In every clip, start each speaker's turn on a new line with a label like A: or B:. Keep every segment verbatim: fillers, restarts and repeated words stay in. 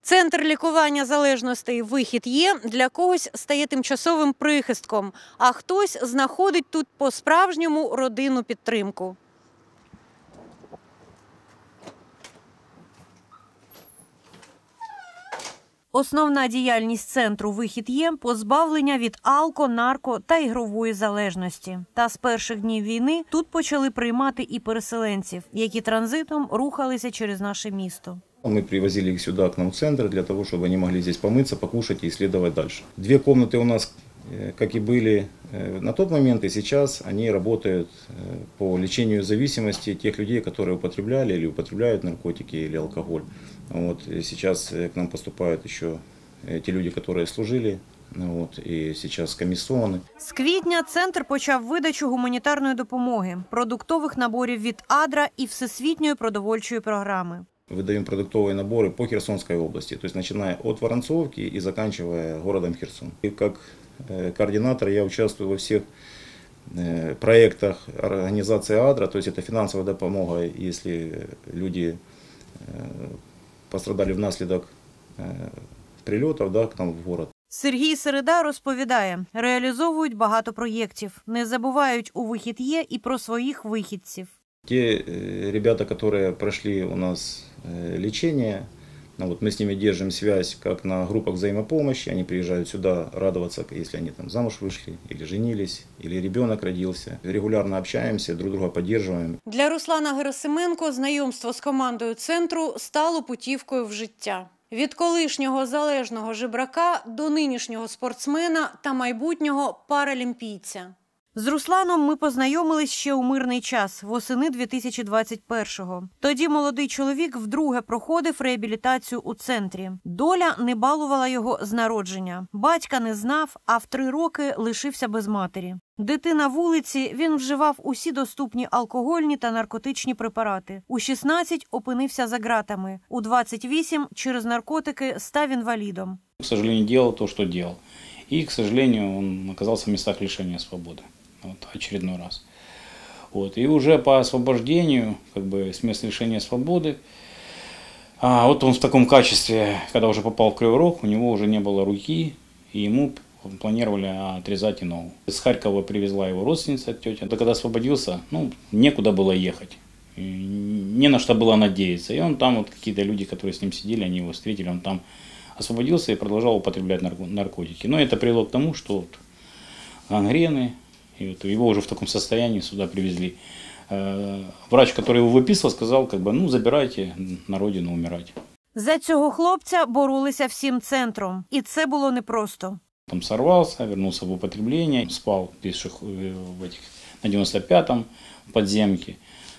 A: Центр лікування залежностей «Вихід є» для когось стає тимчасовим прихистком, а хтось знаходить тут по-справжньому родинну підтримку. Основна діяльність центру «Вихід є» – позбавлення від алко-, нарко- та ігрової залежності. Та з перших днів війни тут почали приймати і переселенців, які транзитом рухалися через наше місто.
B: Мы привозили их сюда, к нам в центр, для того, чтобы они могли здесь помыться, покушать и исследовать дальше. Две комнаты у нас, как и были на тот момент, и сейчас, они работают по лечению зависимости тех людей, которые употребляли или употребляют наркотики или алкоголь. Вот. И сейчас к нам поступают еще те люди, которые служили. От, і зараз комісовані.
A: З квітня центр почав видачу гуманітарної допомоги, продуктових наборів від «Адра» і Всесвітньої продовольчої програми.
B: Выдаем продуктовые наборы по Херсонской области, то есть начиная от Воронцовки и заканчивая городом Херсон. И как координатор я участвую во всех проектах организации «Адра», то есть это финансовая допомога, если люди пострадали внаслідок прильотів, да, к нам в город.
A: Сергій Середа розповідає, реалізовують багато проєктів, не забувають у «Вихід є» і про своїх вихідців.
B: Те ребята, которые прошли у нас лечение, вот мы с ними держим связь как на группах взаимопомощи, они приезжают сюда радоваться, если они там замуж вышли, или женились, или ребенок родился. Регулярно общаемся, друг друга поддерживаем.
A: Для Руслана Герасименко знайомство з командою центру стало путівкою в життя. Від колишнього залежного жебрака до нинішнього спортсмена та майбутнього паралімпійця. З Русланом ми познайомились ще у мирний час, восени дві тисячі двадцять першого. Тоді молодий чоловік вдруге проходив реабілітацію у центрі. Доля не балувала його з народження. Батька не знав, а в три роки лишився без матері. Дитина вулиці, він вживав усі доступні алкогольні та наркотичні препарати. У шістнадцять опинився за ґратами. У двадцять вісім через наркотики став інвалідом.
C: К сожалению, делал то, что делал. И, к сожалению, он оказался в местах лишения свободы. Вот, очередной раз. Вот, и уже по освобождению, как бы, с мест лишения свободы, а вот он в таком качестве, когда уже попал в Кривой Рог, у него уже не было руки, и ему планировали отрезать и ногу. Из Харькова привезла его родственница, тетя. Да когда освободился, ну, некуда было ехать, не на что было надеяться. И он там, вот какие-то люди, которые с ним сидели, они его встретили, он там освободился и продолжал употреблять наркотики. Но это привело к тому, что вот гангрены, и вот его уже в таком состоянии сюда привезли. Врач, который его выписывал, сказал, как бы, ну, забирайте на родину умирать.
A: За цього хлопця боролися всім центром. І це було непросто.
C: Там сорвался, вернулся в употребление, спал в этих, на девяносто пятом в подземке.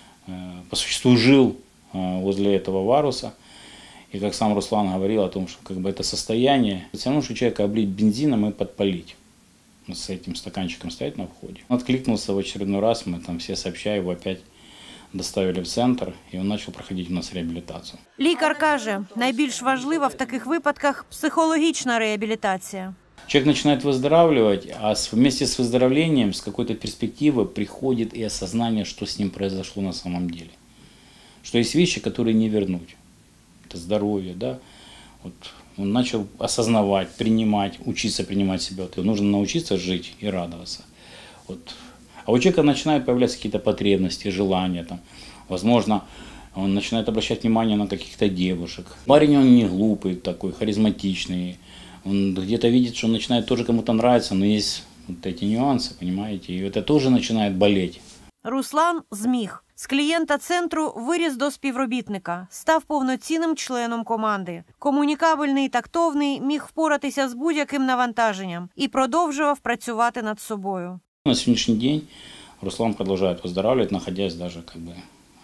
C: По существу жил возле этого Варуса. И как сам Руслан говорил о том, что как бы это состояние, все равно, что человека облить бензином и подпалить. С этим стаканчиком стоять на входе. Он откликнулся в очередной раз, мы там все сообща его опять доставили в центр, і він почав проходити у нас реабілітацію.
A: Лікар каже, найбільш важлива в таких випадках психологічна реабілітація.
C: Человек начинает выздоравливать, а вместе с выздоровлением, с какой-то перспективы приходит и осознание, что с ним произошло на самом деле. Что есть вещи, которые не вернуть. Это здоровье, да. Вот он начал осознавать, принимать, учиться принимать себя. Нужно научиться жить и радоваться. Вот. А у человека начинают появляться какие-то потребности, желания. Там. Возможно, он начинает обращать внимание на каких-то девушек. Парень он не глупый такой, харизматичный. Он где-то видит, что он начинает тоже кому-то нравиться, но есть вот эти нюансы, понимаете, и это тоже начинает болеть.
A: Руслан зміг. З клієнта центру виріс до співробітника, став повноцінним членом команди. Комунікабельний, тактовний, міг впоратися з будь-яким навантаженням і продовжував працювати над собою.
C: На сегодняшний день Руслан продолжает выздоравливать, находясь даже как бы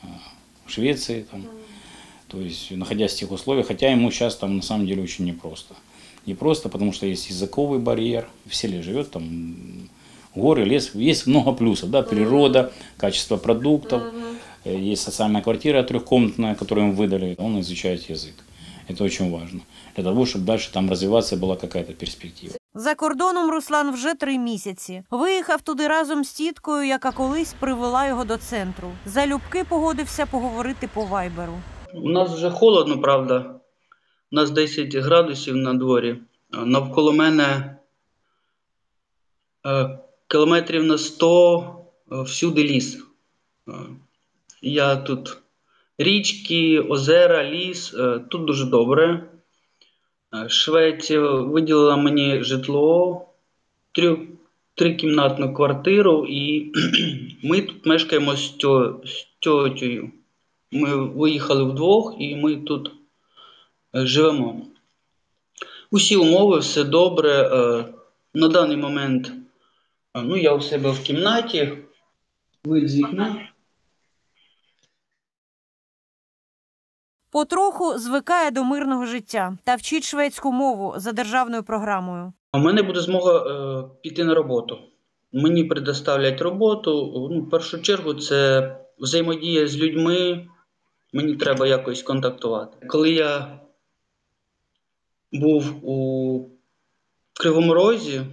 C: в Швеции, там, то есть находясь в тех условиях, хотя ему сейчас там на самом деле очень непросто. Непросто, потому что есть языковый барьер, в селе живет там горы, лес, есть много плюсов, да, природа, качество продуктов, есть социальная квартира трехкомнатная, которую им выдали, он изучает язык. Это очень важно, для того, чтобы дальше там развиваться была какая-то перспектива.
A: За кордоном Руслан вже три місяці. Виїхав туди разом з тіткою, яка колись привела його до центру. Залюбки погодився поговорити по вайберу.
D: У нас вже холодно, правда. У нас десять градусів на дворі. Навколо мене е, кілометрів на сто е, всюди ліс. Е, Я тут річки, озера, ліс. Е, Тут дуже добре. Е, Швеція виділила мені житло, трьох- трикімнатну квартиру, і ми тут мешкаємо з тьо- з тьотею. Ми виїхали вдвох і ми тут е, живемо. Усі умови, все добре. Е, На даний момент е, ну, я у себе в кімнаті, вид з вікна.
A: Потроху звикає до мирного життя та вчить шведську мову за державною програмою.
D: У мене буде змога е, піти на роботу. Мені предоставлять роботу. Ну, в першу чергу це взаємодія з людьми. Мені треба якось контактувати. Коли я був у Кривому Розі,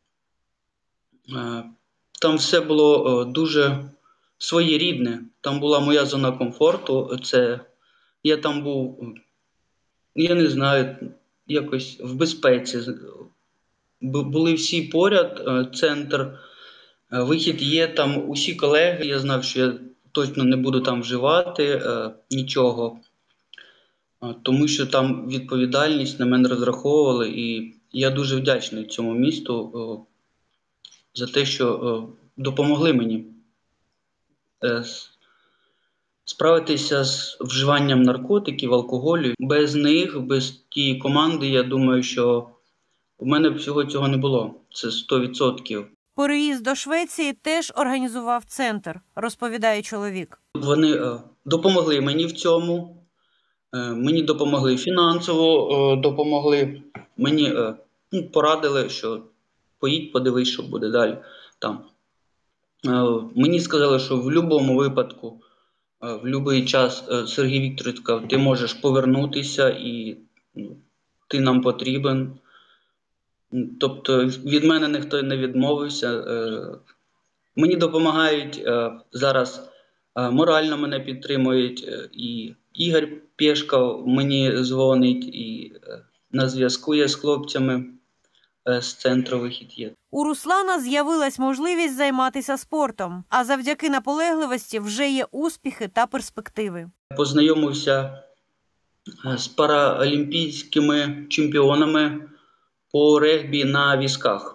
D: е, там все було е, дуже своєрідне. Там була моя зона комфорту. Це я там був, я не знаю, якось в безпеці. Бу- Були всі поряд, е, центр, е, вихід є, там усі колеги. Я знав, що я точно не буду там вживати е, нічого, е, тому що там відповідальність на мене розраховували, і я дуже вдячний цьому місту е, за те, що е, допомогли мені е, с- справитися з вживанням наркотиків, алкоголю. Без них, без тієї команди, я думаю, що у мене б всього цього не було. Це сто відсотків.
A: Переїзд до Швеції теж організував центр, розповідає чоловік.
D: Вони е, допомогли мені в цьому, е, мені допомогли фінансово, е, допомогли, мені е, ну, порадили, що поїдь, подивись, що буде далі там. Е, Мені сказали, що в будь-якому випадку, е, в будь-який час е, Сергій Вікторович сказав, ти можеш повернутися і ну, ти нам потрібен. Тобто від мене ніхто не відмовився. Е, Мені допомагають е, зараз, е, морально мене підтримують, е, і Ігор Пєшков мені дзвонить, і е, на зв'язку є з хлопцями е, з центру «Вихід є».
A: У Руслана з'явилась можливість займатися спортом, а завдяки наполегливості вже є успіхи та перспективи.
D: Познайомився е, з паралімпійськими чемпіонами по регбі на візках.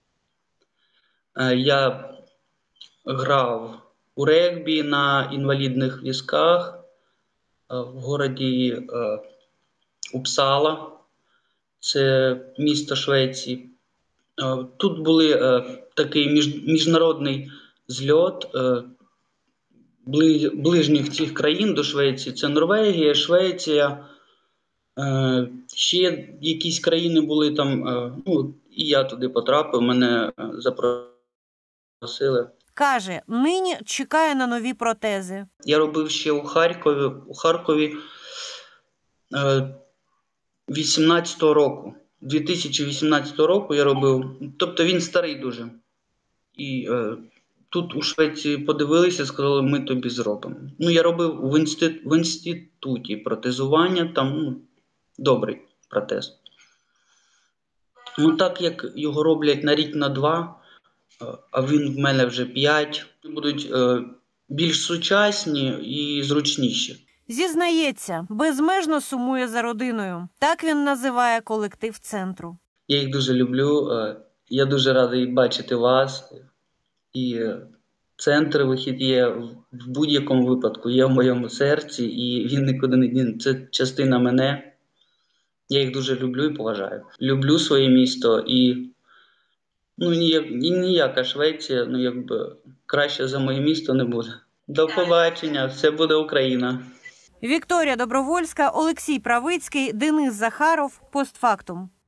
D: Е, Я грав у регбі на інвалідних візках е, в городі е, Упсала, це місто Швеції. Е, Тут були е, такий між, міжнародний зльот е, бли, ближніх цих країн до Швеції. Це Норвегія, Швеція, е, ще якісь країни були там. Е, ну, і я туди потрапив, мене е, запросили.
A: Каже, нині чекає на нові протези.
D: Я робив ще у Харкові, у Харкові е, вісімнадцятого року. дві тисячі вісімнадцятого року я робив. Тобто він старий дуже. І е, тут у Швеції подивилися, сказали, ми тобі зробимо. Ну, я робив в, інститут, в інституті протезування, там ну, добрий протез. Ну, так як його роблять на рік, на два, е, а він в мене вже п'ять, будуть е, більш сучасні і зручніші.
A: Зізнається, безмежно сумує за родиною. Так він називає колектив центру.
D: Я їх дуже люблю. е, Я дуже радий бачити вас. І е, центр «Вихід є» в будь-якому випадку є в моєму серці, і він нікуди не діне. Це частина мене. Я їх дуже люблю і поважаю. Люблю своє місто, і ну, ніяк, ніяка Швеція, ну, якби, краще за моє місто не буде. До побачення, все буде Україна.
A: Вікторія Добровольська, Олексій Правицький, Денис Захаров. Постфактум.